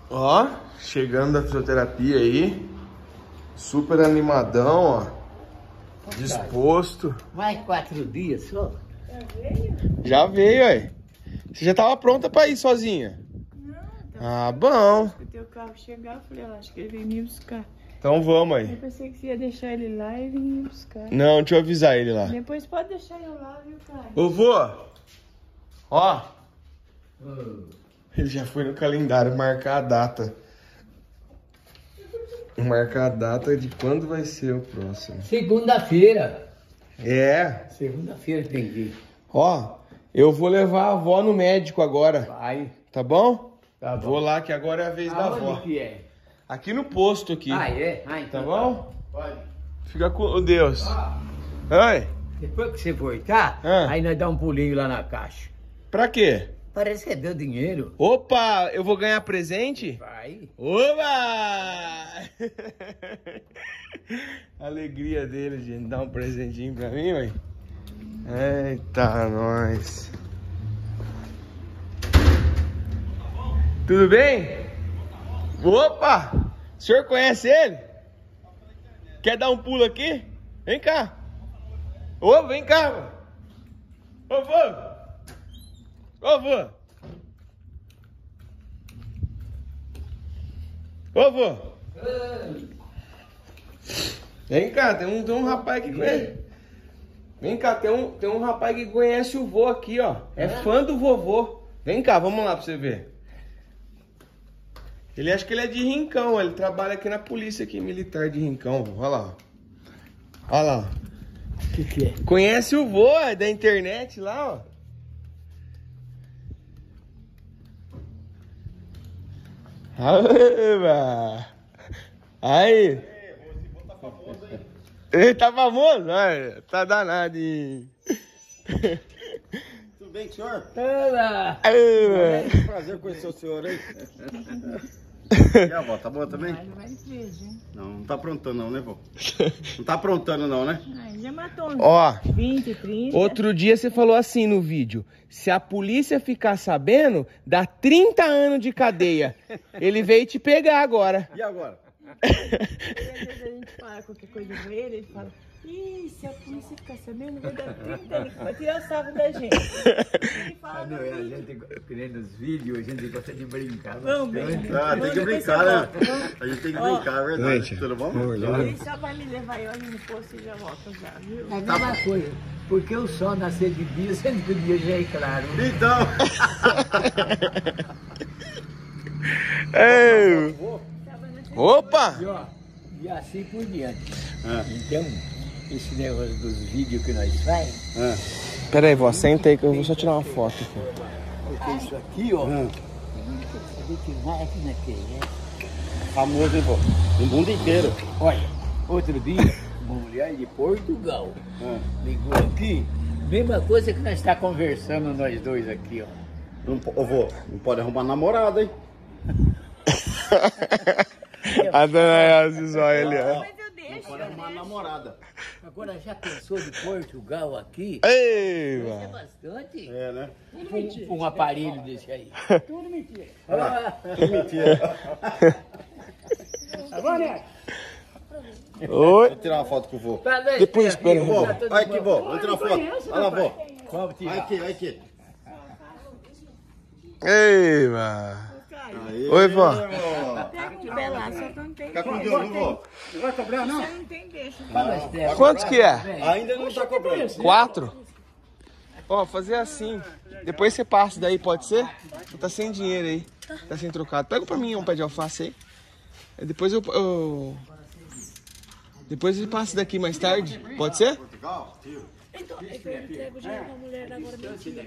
Ó, chegando da fisioterapia aí. Super animadão, ó. Disposto. Vai 4 dias só? Já veio? Já veio, aí. Você já tava pronta pra ir sozinha? Não, Ah, bom. o teu carro chegar, eu falei, acho que ele veio me buscar. Então vamos Eu aí. pensei que você ia deixar ele lá e vir me buscar. Não, deixa eu avisar ele lá. Depois pode deixar eu lá, viu, cara? Ô, vô. Ó. Ele já foi no calendário marcar a data. Marcar a data de quando vai ser o próximo. Segunda-feira. É. Segunda-feira tem que ir. Ó, eu vou levar a avó no médico agora. Vai. Tá bom? Tá bom. Vou lá que agora é a vez da avó. Aonde que é? Aqui no posto aqui. Ah, é? Ah, Tá então bom? Pode. Fica com Deus. Oi. Depois que você voltar, aí nós dá um pulinho lá na caixa. Pra quê? Para receber o dinheiro. Opa, eu vou ganhar presente? Vai. Oba! Alegria dele, gente. Dar um presentinho pra mim, ué. Eita, nós. Tudo bem? Opa! O senhor conhece ele? Quer dar um pulo aqui? Vem cá. Ô, vem cá, mano. Ô, vô. Ô, vô. Ô, vô. Vem cá, tem um rapaz que conhece. Vem cá, tem um rapaz que conhece o vô aqui, ó. É fã do vovô. Vem cá, vamos lá pra você ver. Ele acha que ele é de Rincão, ele trabalha aqui na polícia aqui, militar de Rincão. Olha lá, ó. Olha lá. O que é? Conhece o vô, é da internet lá, ó. Aê, aí. Ele tá famoso? Ai, tá danado, hein? Tudo bem, senhor? Olá. Aê, Prazer conhecer o senhor aí. E a avó, tá boa também? Mas não vai preso, hein? Não tá aprontando não, né, vô? Não tá aprontando não, né? Ai, já matou uns Ó, 20, 30. outro dia você falou assim no vídeo: se a polícia ficar sabendo, dá 30 anos de cadeia. Ele veio te pegar agora. E agora? E às vezes a gente fala qualquer coisa com ele, ele fala, ih, se a polícia ficar sabendo, vai dar 30 anos, vai tirar o sarro da gente. Ele fala, Não, a gente, querendo os vídeos, a gente gosta de brincar. vamos, bem. Ah, tem que brincar, né? A gente tem que brincar, é verdade. Gente, Tudo bom? Ele só vai me levar eu ali no posto e já volta já, viu? É a mesma coisa. Porque o sol nascer de dia, sendo que o dia já é claro. Então. Ei. Opa! E, ó, e assim por diante. Então, esse negócio dos vídeos que nós fazemos, Pera aí, vó, senta aí que eu vou só tirar uma foto aqui. porque isso aqui, ó, você vê que máquina que é. Famoso, hein, vô? No mundo inteiro. Olha, outro dia, uma mulher de Portugal ligou aqui, mesma coisa que nós estamos conversando nós dois aqui, ó. Ô, vô, não pode arrumar namorada, hein? A dona Elza, olha ali, ó. Mas eu deixo, Pode arrumar namorada. Agora já pensou de Portugal aqui? Ei, É mano. bastante. É, né? Um aparelho desse aí. tudo mentira. Mentira. Agora, Oi. Vou tirar uma foto com o vô. Depois espera, Vô, vô. olha aqui, vô. Vou tirar uma foto. Olha lá, vô. vamos tirar. Olha aqui. Ei, mano. Aí, Oi, vó. Pega um pé lá, só que não tem Fica com deixa. Deus, viu, vô? Não vai cobrar, não? Você não tem deixa. Quantos que é? Ainda não tá cobrando. 4? Ó, fazer assim. Depois você passa daí, pode ser? Você tá sem dinheiro aí. Tá sem trocado. Pega pra mim um pé de alface aí. Aí depois depois ele passa daqui mais tarde. Pode ser? Portugal? Tio. Então, é que eu entrego dinheiro pra mulher agora mentira.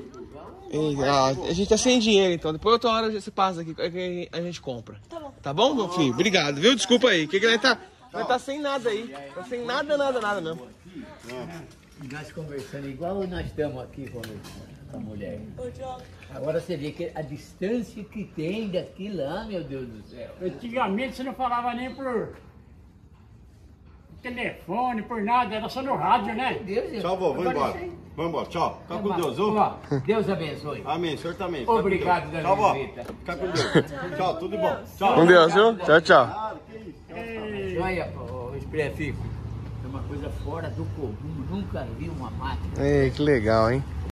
A gente tá sem dinheiro, então. Depois outra hora você passa aqui, que a gente compra. Tá bom. Tá bom, meu filho? Obrigado, viu? Desculpa aí. Que ele tá sem nada aí. Tá sem nada mesmo. E nós conversando igual nós estamos aqui com a mulher. Ô, Diogo. Agora você vê que a distância que tem daqui lá, meu Deus do céu. Antigamente você não falava nem por telefone, por nada, era só no rádio, né? Meu Deus, Tchau, vô. Vou embora. Vamos embora, tchau. Fica com Deus, viu? Ó, Deus abençoe. Amém, o senhor também. Fica com Obrigado, Deus. Dona Tchau, vó. Rita. Fica com Deus. Tchau, tudo de bom. Tchau. Com Deus, viu? Tchau, tchau. Ah, que isso. Olha, o Esprefico. É uma coisa fora do comum. Nunca vi uma máquina. Ei, que legal, hein?